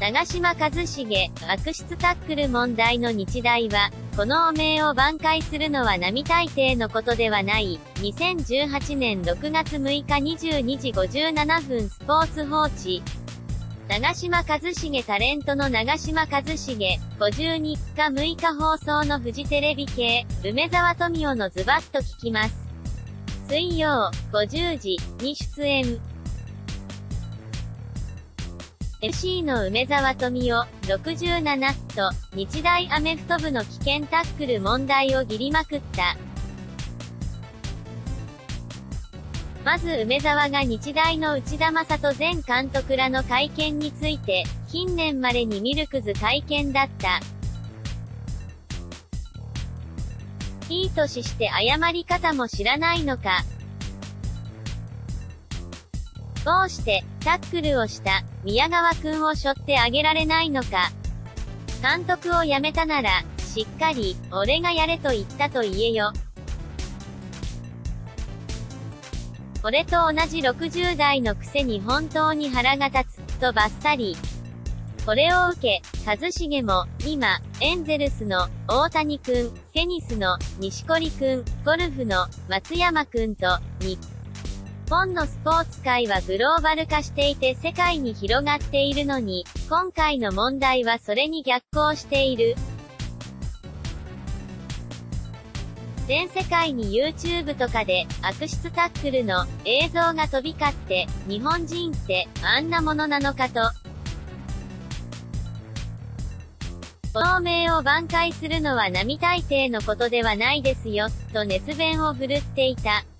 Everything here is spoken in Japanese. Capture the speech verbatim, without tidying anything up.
長嶋一茂、悪質タックル問題の日大は、この汚名を挽回するのは並大抵のことではない。にせんじゅうはちねんろくがつむいかにじゅうにじごじゅうななふんスポーツ報知。長嶋一茂タレントの長嶋一茂、ごじゅうにがむいか放送のフジテレビ系、梅沢富美男のズバッと聞きます。水曜、ごじゅうじに出演。エフシー の梅沢富美男、ろくじゅうななと、日大アメフト部の危険タックル問題を切りまくった。まず梅沢が日大の内田正人前監督らの会見について、近年稀に見るクズ会見だった。いい年して謝り方も知らないのか。どうして、タックルをした、宮川くんを背負ってあげられないのか。監督を辞めたなら、しっかり、俺がやれと言ったと言えよ。俺と同じろくじゅうだいのくせに本当に腹が立つ、とバッサリ。これを受け、一茂も、今、エンゼルスの、大谷くん、テニスの、錦織くん、ゴルフの、松山くんと、日本のスポーツ界はグローバル化していて世界に広がっているのに、今回の問題はそれに逆行している。全世界に YouTube とかで、悪質タックルの映像が飛び交って、日本人ってあんなものなのかと。この汚名を挽回するのは並大抵のことではないですよ、と熱弁を振るっていた。